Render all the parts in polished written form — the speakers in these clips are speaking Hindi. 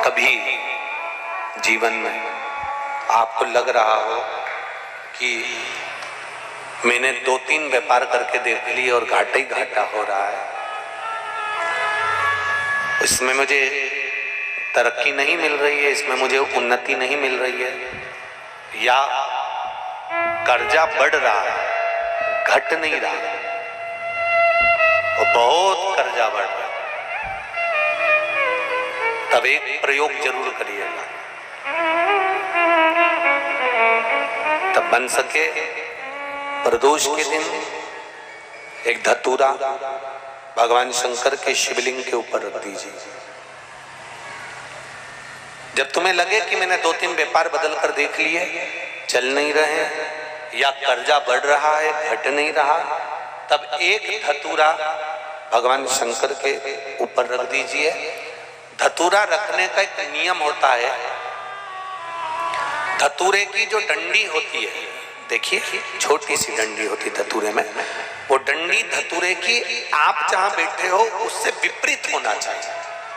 कभी जीवन में आपको लग रहा हो कि मैंने 2-3 व्यापार करके देख लिए और घाटा ही घाटा हो रहा है, इसमें मुझे तरक्की नहीं मिल रही है, इसमें मुझे उन्नति नहीं मिल रही है, या कर्जा बढ़ रहा है, घट नहीं रहा और बहुत कर्जा बढ़ रहा है, तब एक प्रयोग जरूर करिएगा। तब बन सके प्रदोष के दिन एक धतूरा भगवान शंकर के शिवलिंग के ऊपर रख दीजिए। जब तुम्हें लगे कि मैंने 2-3 व्यापार बदल कर देख लिए, चल नहीं रहे या कर्जा बढ़ रहा है, घट नहीं रहा, तब एक धतूरा भगवान शंकर के ऊपर रख दीजिए। धतूरा रखने का एक नियम होता है। धतूरे की जो डंडी होती है, देखिए छोटी सी डंडी होती है धतूरे में, वो डंडी धतूरे की आप जहां बैठे हो उससे विपरीत होना चाहिए।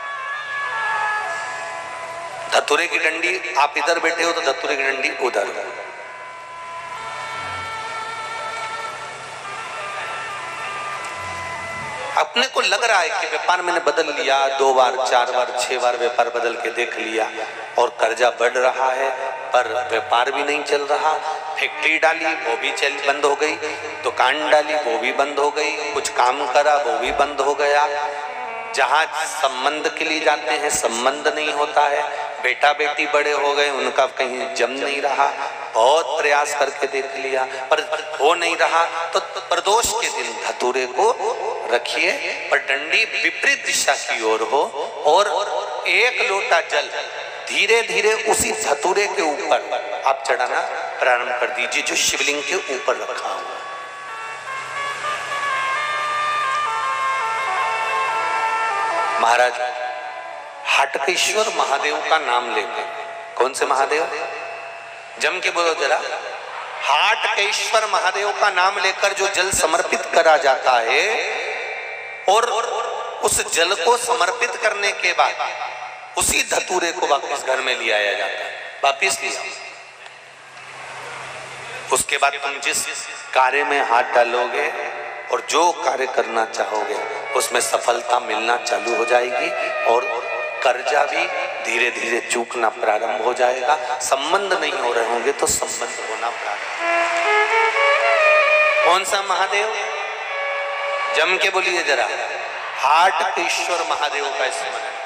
धतूरे की डंडी आप इधर बैठे हो तो धतूरे की डंडी उधर हो। अपने को लग रहा है कि व्यापार मैंने बदल लिया, 2 बार 4 बार 6 बार व्यापार बदल के देख लिया और कर्जा बढ़ रहा है, पर व्यापार भी नहीं चल रहा। फैक्ट्री डाली वो भी बंद हो गई, दुकान डाली वो भी बंद हो गई, कुछ काम करा वो भी बंद हो गया, जहाँ संबंध के लिए जाते हैं संबंध नहीं होता है, बेटा बेटी बड़े हो गए उनका कहीं जम नहीं रहा, बहुत प्रयास करके देख लिया पर हो नहीं रहा। तो प्रदोष के दिन धतूरे को रखिए पर डंडी विपरीत दिशा की ओर हो और एक लोटा जल धीरे धीरे उसी धतूरे के ऊपर आप चढ़ाना प्रारंभ कर दीजिए जो शिवलिंग के ऊपर रखा हुआ। महाराज हाटकेश्वर महादेव का नाम लेकर, कौन से महादेव, जम के बोलो जरा, हाटकेश्वर महादेव का नाम लेकर जो जल समर्पित करा जाता है और उस जल को समर्पित करने के बाद उसी धतूरे को वापस घर में ले आया जाता है, वापस लिया। उसके बाद तुम जिस कार्य में हाथ डालोगे और जो कार्य करना चाहोगे उसमें सफलता मिलना चालू हो जाएगी और कर्जा भी धीरे धीरे चूकना प्रारंभ हो जाएगा। संबंध नहीं हो रहे होंगे तो संबंध होना प्रारंभ। कौन सा महादेव, जम के बोलिए जरा, हाटकेश्वर महादेव का स्मरण।